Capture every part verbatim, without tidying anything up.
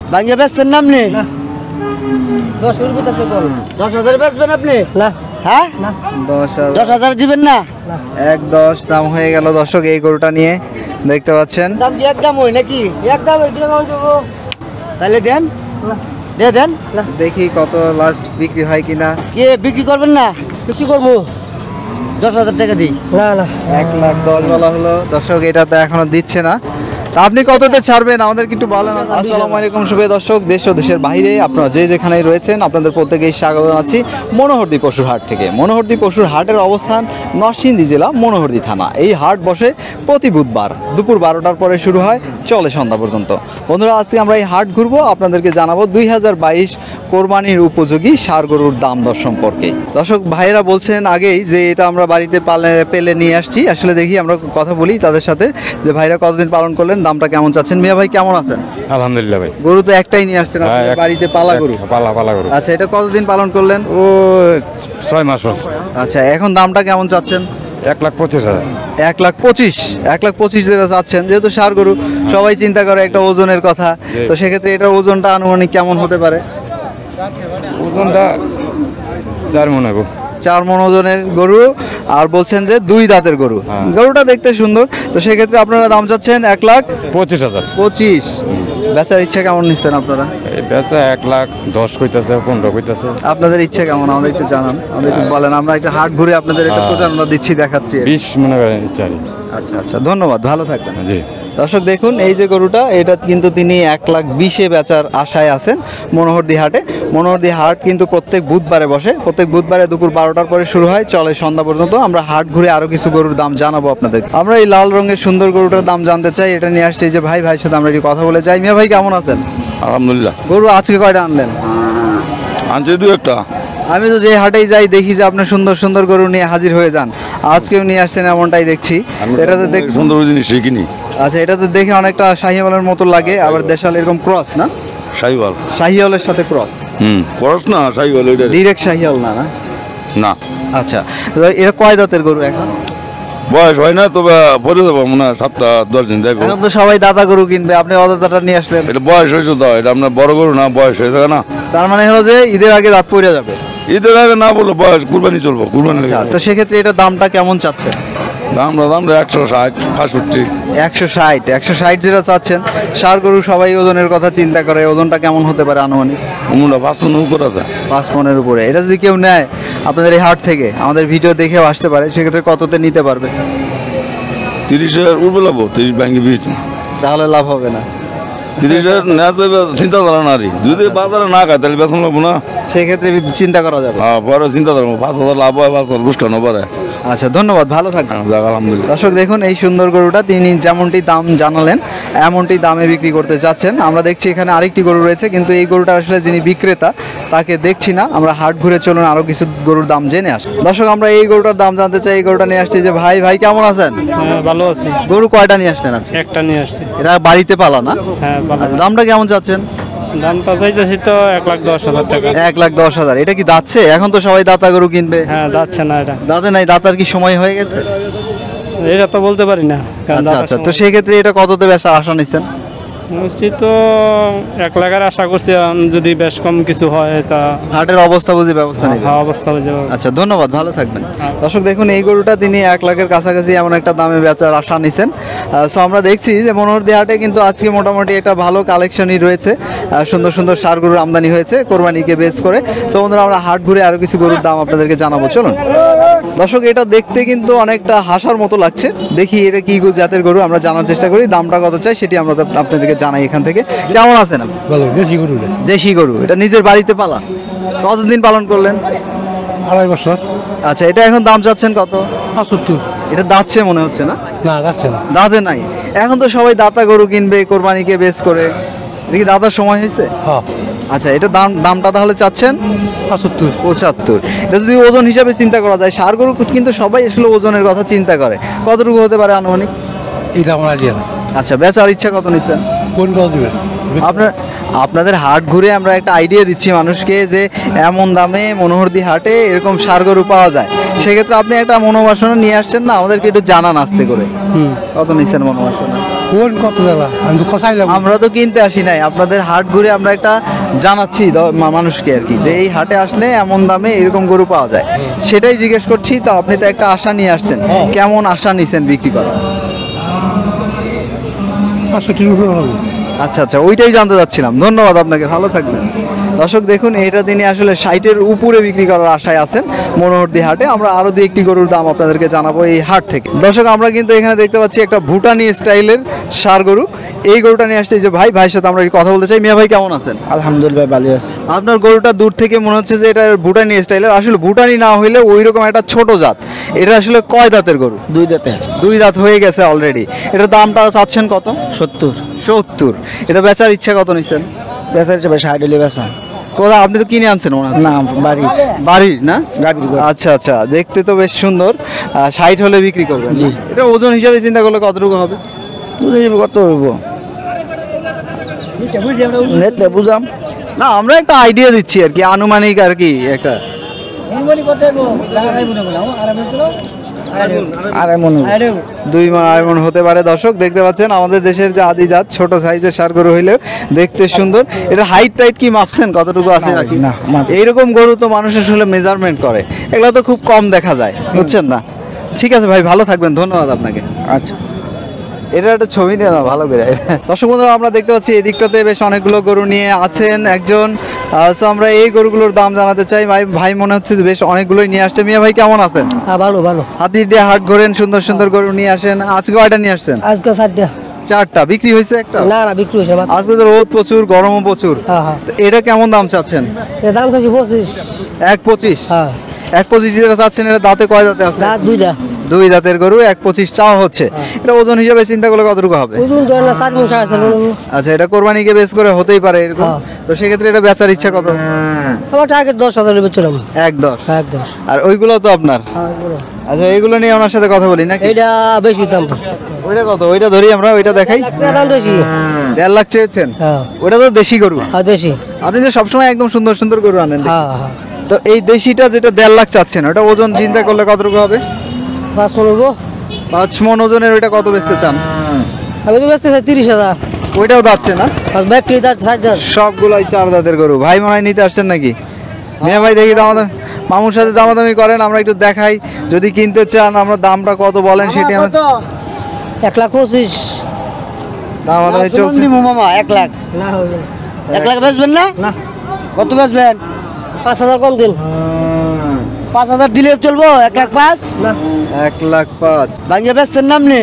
ভাঙিয়ে বেচছেন না আপনি? দশ হাজার দশ হাজার বেচবেন আপনি? না। হ্যাঁ, দশ হাজার দশ হাজার দিবেন না? এক দশ দাম হয়ে গেল দর্শক এই গরুটা নিয়ে, দেখতে পাচ্ছেন। দাম কি একদম হয় নাকি? একদম দেবো। তাহলে দেন, দিয়ে দেন। দেখি কত লাস্ট বিক্রি হয় কিনা। কে বিক্রি করবেন না? কি করবো? দশ হাজার টাকা দিই। না না, এক লাখ দশ বলা হলো দর্শক, এটা তো এখনো দিচ্ছে না। তা আপনি কততে ছাড়বেন আমাদেরকে একটু বলেন। আসসালামু আলাইকুম শুভ দর্শক, দেশ ও দেশের বাইরে আপনারা যে যেখানেই রয়েছেন আপনাদের প্রত্যেকেই স্বাগত জানাচ্ছি মনোহরদী পশুর হাট থেকে। মনোহরদী পশুর হাটের অবস্থান নরসিংদী জেলা মনোহরদী থানা। এই হাট বসে প্রতি বুধবার দুপুর বারোটার পরে শুরু হয়, চলে সন্ধ্যা পর্যন্ত। বন্ধুরা, আজকে আমরা এই হাট ঘুরবো, আপনাদেরকে জানাবো দুই হাজার বাইশ কোরবানির উপযোগী ষাঁড় গরুর দাম দর সম্পর্কে। দর্শক ভাইয়েরা বলছেন আগেই যে এটা আমরা বাড়িতে পালে পেলে নিয়ে আসছি। আসলে দেখি আমরা কথা বলি তাদের সাথে যে ভাইরা কতদিন পালন করলেন, দামটা কেমন চাচ্ছেন। মিয়া ভাই কেমন আছেন? আলহামদুলিল্লাহ ভাই। গরু তো একটাই নিয়ে আসছেন হ্যাঁ, আপনাদের এক- বাড়িতে, পালা গরু। পালা পালা গরু। আচ্ছা, এটা কতদিন পালন করলেন? ও ছয় মাস হচ্ছে। আচ্ছা, এখন দামটা কেমন চাচ্ছেন? এক লাখ পঁচিশ হাজার। এক লাখ পঁচিশ এক লাখ পঁচিশ যেটা চাচ্ছেন, যেহেতু ষাঁড় গরু সবাই চিন্তা করে একটা ওজনের কথা, তো সেক্ষেত্রে এটার ওজনটা আনুমানিক কেমন হতে পারে? ওজনটা চার মনে হবে। চার মণ ওজনের গরু, আর বলছেন যে দুই দাঁতের গরু। হ্যাঁ। গরুটা দেখতে সুন্দর, তো সেক্ষেত্রে আপনারা দাম চাচ্ছেন এক লাখ পঁচিশ হাজার। পঁচিশ। বেচার ইচ্ছা কেমন নিচ্ছেন আপনারা? এই বেচা এক লাখ দশ কইতাছে, পনেরো কইতাছে। আপনাদের ইচ্ছা কেমন আমাদের একটু জানান, আমাদের একটু বলেন, আমরা একটা হাট ঘুরে আপনাদের একটা হ্যাঁ। প্রচারণা দিচ্ছি, দেখাচ্ছি। বিশ মনে করেন চারি। আচ্ছা আচ্ছা, ধন্যবাদ, ভালো থাকবেন। জি। দর্শক দেখুন, এই যে গরুটা, এটা কিন্তু তিনি এক লাখ বিশে বেচার আশায় আছেন মনোহরদী হাটে। মনোহরদী হাট কিন্তু প্রত্যেক বুধবারে বসে, প্রত্যেক বুধবারে দুপুর বারোটার পরে শুরু হয়, চলে সন্ধ্যা পর্যন্ত। আমরা হাট ঘুরে আরো কিছু গরুর দাম জানাবো আপনাদের। আমরা এই লাল রঙের সুন্দর গরুটার দাম জানতে চাই, এটা নিয়ে আসছে এই যে ভাই, ভাইয়ের সাথে আমরা একটু কথা বলে যাই। মিয়া ভাই কেমন আছেন? আলহামদুলিল্লাহ। গরু আজকে কয়টা আনলেন? আনছে দু একটা। আমি তো যে হাটেই যাই দেখি যে আপনি সুন্দর সুন্দর গরু নিয়ে হাজির হয়ে যান, আজকেও নিয়ে আসছেন এমনটাই দেখছি। এটা তো দেখ সুন্দর জিনিস শিখিনি। আচ্ছা, এটা তো দেখে অনেকটা শাহিওয়ালের মতো লাগে, আবার দেশাল এরকম ক্রস না? শাহিওয়াল। শাহিওয়ালের সাথে ক্রস। হুম, করস না শাহিওয়াল ওইটা। ডিরেক্ট শাহিওয়াল না? না। না, আচ্ছা, তো এরা কয় দাঁতের গরু এখন? বয়স হয় না, তবে পরে যাবো মনে হয় সাতটা দশ দিন যাইব। এখন তো সবাই দাদা গরু কিনবে, আপনি অদাতাটা নিয়ে আসলেন। এটা বয়স হয়েছে তো, এটা আপনার বড় গরু না, বয়স হয়ে যাবে না। তার মানে হলো যে ঈদের আগে দাঁত পড়ে যাবে। ঈদের আগে না বললো বয়স, কুরবানি চলবো, কুরবানি আচ্ছা, তো সেক্ষেত্রে এটা দামটা কেমন চাচ্ছেন? দাম দাম একশো ষাট পাঁষট্টি। একশো ষাট একশো ষাট যেটা চাচ্ছেন, ষাঁড় গরু সবাই ওজনের কথা চিন্তা করে, ওজনটা কেমন হতে পারে আনুমানিক? অমুনা পাঁচ পনেরো উপর আছে। পাঁচ পনের উপরে। এটা যদি কেউ নেয় আপনাদের এই হাট থেকে, আমাদের ভিডিও দেখেও আসতে পারে, সেক্ষেত্রে কততে নিতে পারবে? তিরিশের উপর লাগবো, তিরিশ ব্যাঙ্গে বিচ। তাহলে লাভ হবে না। তিরিশের নেওয়া চিন্তা করা না রে, যদি বাজারে না খায় তাহলে বেতন লাগবো না। সেক্ষেত্রে চিন্তা করা যাবে। হ্যাঁ, পরে চিন্তা করবো, পাঁচ হাজার লাভ হয়, পাঁচ হাজার লুস্কানো পারে। আচ্ছা, ধন্যবাদ, ভালো থাকবেন। যাক, আলহামদুলিল্লাহ। দর্শক দেখুন, এই সুন্দর গরুটা তিনি যেমনটি দাম জানালেন এমনটি দামে বিক্রি করতে চাচ্ছেন। আমরা দেখছি এখানে আরেকটি গরু রয়েছে, কিন্তু এই গরুটা আসলে যিনি বিক্রেতা তাকে দেখছি না। আমরা হাট ঘুরে চলুন আরো কিছু গরুর দাম জেনে আসি। দর্শক, আমরা এই গরুটার দাম জানতে চাই। এই গরুটা নিয়ে আসছি যে ভাই, ভাই কেমন আছেন? হ্যাঁ ভালো আছি। গরু কয়টা নিয়ে আসলেন আজকে? একটা নিয়ে আসছি। এটা বাড়িতে পালা না? হ্যাঁ ভালো। আচ্ছা, দামটা কেমন চাচ্ছেন? দামটা চাইতেছি তো এক লাখ দশ হাজার টাকা। এক লাখ দশ হাজার। এটা কি দাঁতছে? এখন তো সবাই দাতা গরু কিনবে। হ্যাঁ যাচ্ছে না এটা। দাঁতে নাই, দাতার কি সময় হয়ে গেছে? এটা তো বলতে পারি না। কারণ আচ্ছা দাদার আচ্ছা, তো সময়- সেই ক্ষেত্রে এটা কততে বেচার আশা নিচ্ছেন? নিশ্চিত তো এক লাখের আশা করছি, এখন যদি বেশ কম কিছু হয় তা হাটের অবস্থা বুঝে ব্যবস্থা নেবেন। হ্যাঁ, অবস্থা হয়ে যাবে। আচ্ছা, ধন্যবাদ, ভালো থাকবেন। হ্যাঁ। দর্শক দেখুন, এই গরুটা তিনি এক লাখের কাছাকাছি এমন একটা দামে বেচার আশা নিছেন। সো আমরা দেখছি যে মনোহরদী হাটে কিন্তু আজকে মোটামুটি একটা ভালো কালেকশনই রয়েছে। আহ, সুন্দর সুন্দর ষাঁড় গরুর আমদানি হয়েছে কোরবানিকে বেস করে। সো বন্ধুরা, আমরা হাট ঘুরে আরো কিছু গরুর দাম আপনাদেরকে জানাবো, চলুন। দর্শক, এটা দেখতে কিন্তু অনেকটা হাসার মতো লাগছে। দেখি এটা কি গরু, জাতের গরু, আমরা জানার চেষ্টা করি। দামটা কত চাই সেটি আমরা আপনাদেরকে জানাই এখান থেকে। কেমন আছেন আপনি? ভালো, দেশি গরু। দেশি গরু, এটা নিজের বাড়িতে পালা? কতদিন পালন করলেন? আড়াই বছর। আচ্ছা, এটা এখন দাম চাচ্ছেন কত? পঁচাত্তর। এটা দাঁতছে মনে হচ্ছে না? না, যাচ্ছে না। দাঁতে নাই। এখন তো সবাই দাতা গরু কিনবে কোরবানিকে বেস করে, দেখি দাতার সময় হয়েছে। হ্যাঁ, আচ্ছা, এটা দাম দামটা তাহলে চাচ্ছেন পঁচাত্তর। পঁচাত্তর। এটা যদি ওজন হিসাবে চিন্তা করা যায়, ষাঁড় গরু কিন্তু সবাই আসলে ওজনের কথা চিন্তা করে, কতটুকু হতে পারে আনুমানিক? এটা আমার আইডিয়া না। আচ্ছা, বেচার ইচ্ছা কত নিচ্ছেন কোন কত দিবেন? আপনার? আপনাদের হাট ঘুরে আমরা একটা আইডিয়া দিচ্ছি মানুষকে যে এমন দামে মনোহরদী হাটে এরকম ষাঁড় গরু পাওয়া যায়। সেক্ষেত্রে আপনি একটা মনোবাসনা নিয়ে আসছেন না, আমাদেরকে একটু জানান আস্তে করে। হুম, কত নিচ্ছেন মনোবাসনা? কোন কত দেবা আমি তো খসাইলাম আমরা তো কিনতে আসি নাই, আপনাদের হাট ঘুরে আমরা একটা জানাচ্ছি দ- মা- মানুষকে আর কি, যে এই হাটে আসলে এমন দামে এরকম গরু পাওয়া যায়, সেটাই জিজ্ঞেস করছি। তো আপনি তো একটা আশা নিয়ে আসছেন, কেমন আশা নিছেন বিক্রি করার? পাঁচষট্টির উপরে হবে। আচ্ছা আচ্ছা, ওইটাই জানতে চাচ্ছিলাম। ধন্যবাদ আপনাকে, ভালো থাকবেন। দর্শক দেখুন, এটা তিনি আসলে ষাটের উপরে বিক্রি করার আশায় আছেন মনোহরদী হাটে। আমরা আরো দু একটি গরুর দাম আপনাদেরকে জানাবো এই হাট থেকে। দর্শক আমরা কিন্তু এখানে দেখতে পাচ্ছি একটা ভুটানি স্টাইলের ষাঁড় গরু। এই গরুটা নিয়ে আসছে এই যে ভাই, ভাইয়ের সাথে আমরা একটু কথা বলতে চাই। মিয়া ভাই কেমন আছেন? আলহামদুলিল্লাহ ভালো আছে। আপনার গরুটা দূর থেকে মনে হচ্ছে যে এটা ভুটানি স্টাইলের, আসলে ভুটানি না হইলে ওই রকম একটা ছোট জাত। এটা আসলে কয় দাঁতের গরু? দুই দাঁতে দুই দাঁত হয়ে গেছে অলরেডি। এটার দামটা চাচ্ছেন কত? সত্তর। সত্তর। এটা বেচার ইচ্ছা কত নিচ্ছেন? বেচা হচ্ছে ভাই ষাট হলে বেচা। কোথা আপনি তো কিনে আনছেন মনে হচ্ছে? না বাড়ির বাড়ির না? গাভীর গরু। আচ্ছা আচ্ছা, দেখতে তো বেশ সুন্দর। ষাট হলে বিক্রি করবেন? জি। এটা ওজন হিসাবে চিন্তা করলে কতটুকু হবে? দুধ কত হইব নেতে বুঝাম। না, আমরা একটা আইডিয়া দিচ্ছি আর কি, আনুমানিক আর কি একটা। আড়াই মন হইব। দুই মন আড়াই মন হতে পারে। দর্শক দেখতে পাচ্ছেন আমাদের দেশের যে আদি জাত ছোট সাইজের ষাঁড় গরু হইলেও দেখতে সুন্দর। এটা হাইট টাইট কি মাপছেন কতটুকু আছে না, নাকি? না, মাপ- এইরকম গরু তো মানুষ আসলে মেজারমেন্ট করে, এগুলো তো খুব কম দেখা যায়, বুঝছেন না? ঠিক আছে ভাই, ভালো থাকবেন, ধন্যবাদ আপনাকে। আচ্ছা, এটা একটা ছবি নিয়ে না ভালো করে। দর্শক বন্ধুরা, আমরা দেখতে পাচ্ছি এই দিকটাতে বেশ অনেকগুলো গরু নিয়ে আছেন একজন। আহ, so আমরা এই গরুগুলোর দাম জানাতে চাই। ভাই ভাই মনে হচ্ছে যে বেশ অনেকগুলোই নিয়ে আসছে। মিয়া ভাই কেমন আছেন? হ্যাঁ ভালো ভালো। হাতি দিয়ে হাট ঘোরেন, সুন্দর সুন্দর গরু নিয়ে আসেন। আজকে কয়টা নিয়ে আসছেন? আজকে ষাটটা। চারটা। বিক্রি হয়েছে একটা? না না বিক্রি হয়েছে মাত্র। আজকে তো রোদ প্রচুর, গরমও প্রচুর। হ্যাঁ হ্যাঁ, তো এটা কেমন দাম চাচ্ছেন? এর দাম খাচ্ছি পঁচিশ। এক পঁচিশ? হ্যাঁ, এক পঁচিশ যেটা চাচ্ছেন, এটা দাঁতে কয় দাঁতে আছে? দাঁত দুইটা। দুই দাঁতের গরু, এক পঁচিশ চাওয়া হচ্ছে। এটা ওজন হিসাবে চিন্তা করলে কতটুকু হবে? ওজন ধরেন না চার মন সাড়ে চার মন হইব। আচ্ছা, এটা কোরবানিকে বেশ করে হতেই পারে এরকম। হ্যাঁ। তো সেক্ষেত্রে এটা বেচার ইচ্ছা কত? আমার টার্গেট দশ হাজার বেচলাম। এক দশ। এক দশ। আর ওইগুলো তো আপনার? হ্যাঁ, এগুলো। আচ্ছা, এইগুলো নিয়ে ওনার সাথে কথা বলি নাকি? এইটা বেশি দাম। ওইটা কত? ওইটা ধরি আমরা, ওইটা দেখাই। এক টাকা দাম বেশি। দেড় লাখ চেয়েছেন? হ্যাঁ ওটা তো দেশি গরু। হ্যাঁ দেশি। আপনি যে সবসময় একদম সুন্দর সুন্দর গরু আনেন দেখি। হ্যাঁ হ্যাঁ, তো এই দেশিটা যেটা দেড় লাখ চাচ্ছেন, ওটা ওজন চিন্তা করলে কতটুকু হবে? পাঁচ মন হইব। পাঁচ মন ওজনের ওইটা কত বেচতে চান? আমি তো বেচতে চাই তিরিশ হাজার। ওইটাও যাচ্ছে না? আর ব্যাগটি দাঁত ষাট হাজার। সবগুলাই চার দাঁতের গরু। ভাই মনে হয় নিতে আসছেন নাকি? মিয়া ভাই দেখি দামাদামি, মামুর সাথে দামাদামি করেন, আমরা একটু দেখাই। যদি কিনতে চান আমরা দামটা কত বলেন সেটি আমরা এক লাখ পঁচিশ। দামাদামি চলছে। মামা এক লাখ না হইবে। এক লাখ বেচবেন না? না। কত বেচবেন? পাঁচ হাজার কম দিন। পাঁচ হাজার দিলে চলবো। এক লাখ পাঁচ না। এক লাখ পাঁচ। ভাঙিয়ে বেচছেন না আপনি?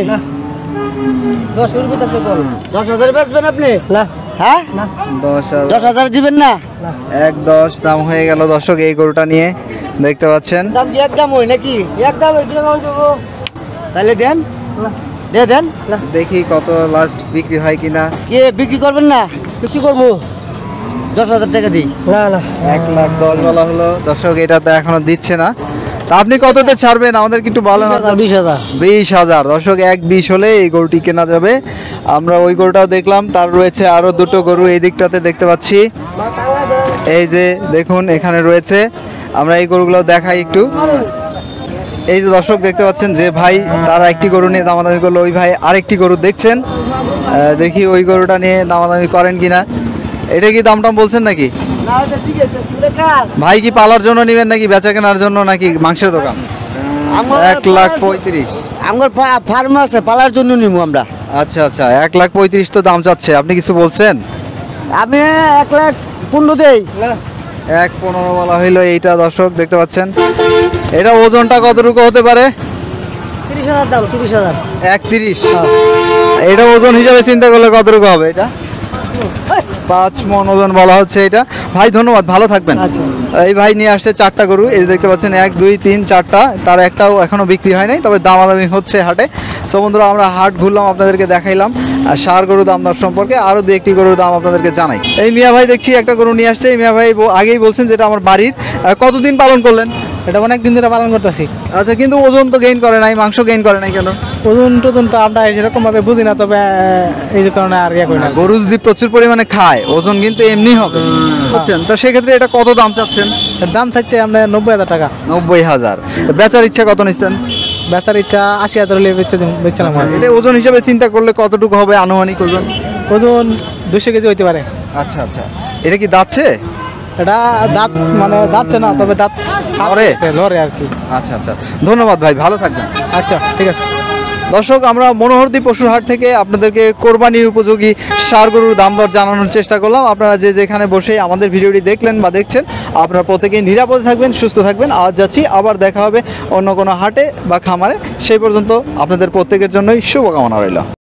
দশ দশ হাজার বেচবেন আপনি? না। হ্যাঁ না, দশ হাজার। দশ হাজার দিবেন না? এক দশ দাম হয়ে গেল দর্শক এই গরুটা নিয়ে, দেখতে পাচ্ছেন। দাম কি একদম হয় নাকি? একদম দেবো। তাহলে দেন, দিয়ে দেন। দেখি কত লাস্ট বিক্রি হয় কিনা। কে বিক্রি করবেন না? বিক্রি করবো দশ হাজার টাকা দিই। না না, এক লাখ দশ বলা হলো দর্শক, এটা তো এখনো দিচ্ছে না। তা আপনি কততে ছাড়বেন আমাদেরকে একটু বলেন। বিশ হাজার। বিশ হাজার দর্শক, এক বিশ হলে এই গরুটি কেনা যাবে। আমরা ওই গরুটাও দেখলাম, তার রয়েছে আরো দুটো গরু এই দিকটাতে দেখতে পাচ্ছি। এই যে দেখুন এখানে রয়েছে, আমরা এই গরুগুলো দেখাই একটু। এই যে দর্শক দেখতে পাচ্ছেন যে ভাই তারা একটি গরু নিয়ে দামাদামি করলো, ওই ভাই আরেকটি গরু দেখছেন। আহ, দেখি ওই গরুটা নিয়ে দামাদামি করেন কিনা। এটা কি দাম টাম বলছেন নাকি? ভাই কি পালার জন্য নিবেন নাকি বেচা কেনার জন্য নাকি মাংসের দোকান? এক লাখ পঁয়ত্রিশ। আমার ফার্ম আছে, পালার জন্য নিবো আমরা। আচ্ছা আচ্ছা, এক লাখ পঁয়ত্রিশ তো দাম চাচ্ছে, আপনি কিছু বলছেন? আমি এক লাখ পনেরো দেই। এক পনেরো বলা হইলো এইটা দর্শক দেখতে পাচ্ছেন। এটা ওজনটা কতটুকু হতে পারে? তিরিশ হাজার দাম, তিরিশ হাজার। এক তিরিশ। এটা ওজন হিসাবে চিন্তা করলে কতটুকু হবে? এটা পাঁচ মন ওজন বলা হচ্ছে এটা। ভাই ধন্যবাদ, ভালো থাকবেন। এই ভাই নিয়ে আসছে চারটা গরু, এই যে দেখতে পাচ্ছেন এক দুই তিন চারটা, তার একটাও এখনো বিক্রি হয় নাই, তবে দামাদামি হচ্ছে হাটে। সো বন্ধুরা, আমরা হাট ঘুরলাম, আপনাদেরকে দেখাইলাম আর ষাঁড় গরুর দাম দর সম্পর্কে। আরও দু একটি গরুর দাম আপনাদেরকে জানাই। এই মিয়া ভাই দেখছি একটা গরু নিয়ে আসছে। এই মিয়া ভাই ব- আগেই বলছেন যেটা আমার বাড়ির। আহ, কতদিন পালন করলেন? এটা অনেক দিন ধরে পালন করতেছি। আচ্ছা, কিন্তু ওজন তো গেইন করে নাই, মাংস গেইন করে নাই কেন? ওজন টোজন তো আমরা সেরকম ভাবে বুঝি না, তবে আহ, এই কারণে আর ইয়ে করি না। গরু যদি প্রচুর পরিমাণে খায় ওজন কিন্তু এমনি হবে, বুঝছেন? তো সেক্ষেত্রে এটা কত দাম চাচ্ছেন? এর দাম চাইছে আমরা নব্বই হাজার টাকা। নব্বই হাজার। তো বেচার ইচ্ছা কত নিচ্ছেন? বেচার ইচ্ছা আশি হাজার হলে বেচে বেচলাম আচ্ছা, এটা ওজন হিসাবে চিন্তা করলে কতটুকু হবে আনুমানিক ওজন? ওজন দুশো কেজি হইতে পারে। আচ্ছা আচ্ছা, এটা কি দাঁতছে? এটা দাঁত মানে দাঁতছে না, তবে দাঁত লড়ে? লড়ে আর কি। আচ্ছা আচ্ছা, ধন্যবাদ ভাই, ভালো থাকবেন। আচ্ছা ঠিক আছে। দর্শক, আমরা মনোহরদী পশুর হাট থেকে আপনাদেরকে কোরবানির উপযোগী ষাঁড় গরুর দাম দর জানানোর চেষ্টা করলাম। আপনারা যে যেখানে বসে আমাদের ভিডিওটি দেখলেন বা দেখছেন, আপনারা প্রত্যেকেই নিরাপদে থাকবেন, সুস্থ থাকবেন। আজ যাচ্ছি, আবার দেখা হবে অন্য কোনো হাটে বা খামারে। সেই পর্যন্ত আপনাদের প্রত্যেকের জন্যই শুভকামনা রইল।